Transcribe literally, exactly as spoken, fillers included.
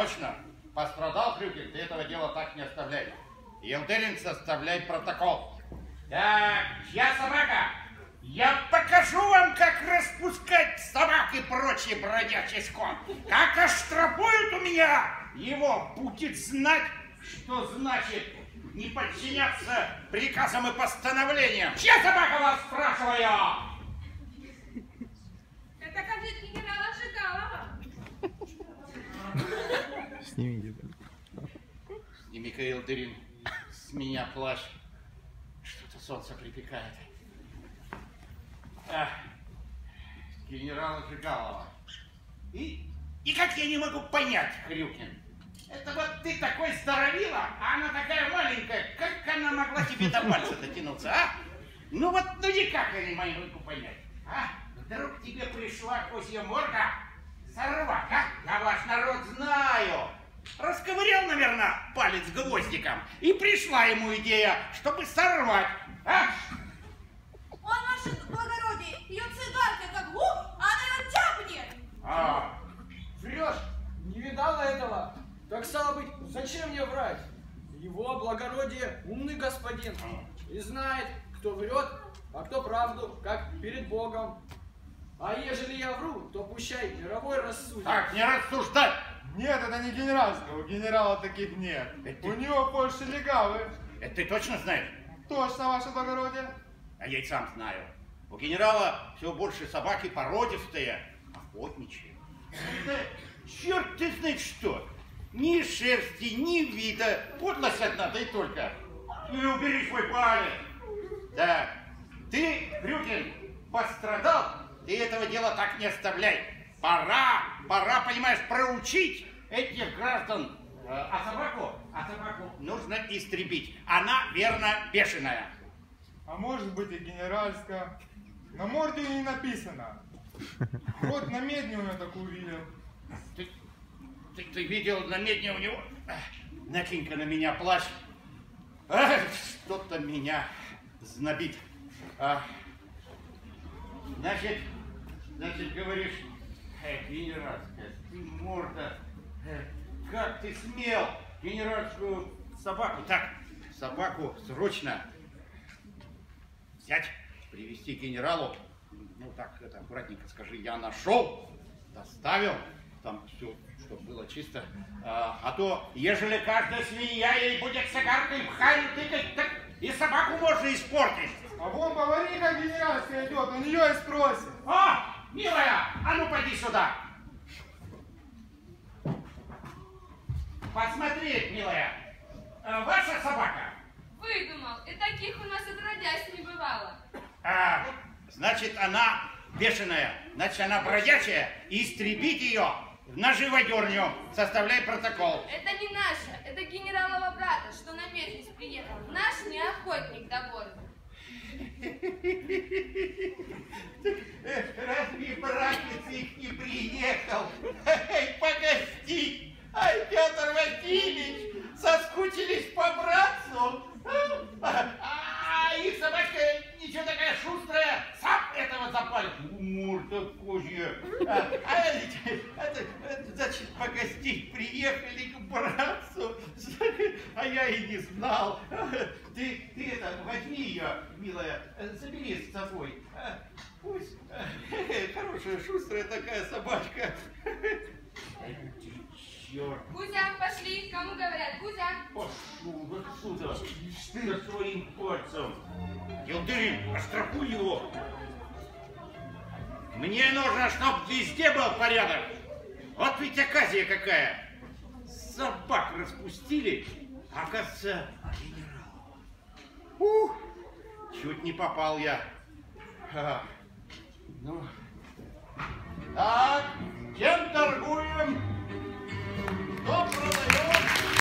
Точно. Пострадал Хрюкин, ты этого дела так не оставляй. Елдырин, составляй протокол. Так, чья собака? Я покажу вам, как распускать собак и прочий бродячий скот. Как оштрафуют у меня, его будет знать, что значит не подчиняться приказам и постановлениям. Чья собака, вас спрашиваю? Это кабинет генерала Жигалова. Сними. Сними-ка, Елдырин, с меня плащ. Что-то солнце припекает. А, генерала Жигалова. И, и как я не могу понять, Хрюкин, это вот ты такой здоровила, а она такая маленькая, как она могла тебе до пальца дотянуться, а? Ну вот, ну никак я не могу понять, а? Вдруг тебе пришла козья морда сорвать, а? Я ваш народ знаю. Расковырял, наверное, палец гвоздиком, и пришла ему идея, чтобы сорвать, а? Он, ваше благородие, ее цигаркой как губ, а она ее тяпнет. А, Врешь? Не видала этого? Так стало быть, зачем мне врать? Его благородие умный господин и знает, кто врет, а кто правду, как перед Богом. А ежели я вру, то пущай мировой рассудит. так, не рассуждать. Нет, это не генеральского, у генерала таких нет. Это- У него больше легавы. Это ты точно знаешь? Точно, ваше благородие. А я и сам знаю. У генерала все больше собаки породистые, охотничьи. Да, черт ты знает что. Ни шерсти, ни вида. Подлость одна, да и только. Ну и убери свой палец. Да. Ты, Хрюкин, пострадал, ты этого дела так не оставляй. Пора, пора, понимаешь, проучить этих граждан. А собаку, а собаку нужно истребить. Она, верно, бешеная. А может быть и генеральская. На морде не написано. Вот на медне у него такую видел. Ты, ты, ты видел на медне у него? Накинь-ка на меня плащ. А, что-то меня знобит. А, значит, значит, говоришь, э, генеральская, ты морда, э, как ты смел генеральскую собаку? Так, собаку срочно взять, привести к генералу. Ну так, это аккуратненько скажи, я нашел, доставил, там все, чтобы было чисто. А, а то, ежели каждая свинья ей будет сигаркой в харю тыкать, так и собаку можно испортить. А вон повариха генеральская идет, у нее и спросит. О, милая, а ну поди сюда. Посмотри, милая, э, ваша собака? Выдумал, и таких у нас отродясь не бывало. А, значит, она бешеная, значит, она бродячая, истребить ее на живодерню, составляй протокол. Это не наша, это генералова брата, что на местность приехал. Наш не охотник до города. Разве братец их не приехал? Эй, погоди! Ай, Петр Васильевич, соскучились по братцу? А их собачка ничего такая шустрая, сам этого запалит. Морда козья. А, а это, это, значит, погостить приехали к братцу, а я и не знал. Ты, ты это, возьми ее, милая, забери с собой. Пусть, хорошая, шустрая такая собачка. Черт. Кузя, пошли, кому говорят, Кузя. Пошел отсюда, ты своим пальцем. Елдырин, оштрафуй его. Мне нужно, чтоб везде был порядок. Вот ведь оказия какая. Собак распустили, а оказывается, генерал. Ух, чуть не попал я. А, ну, так.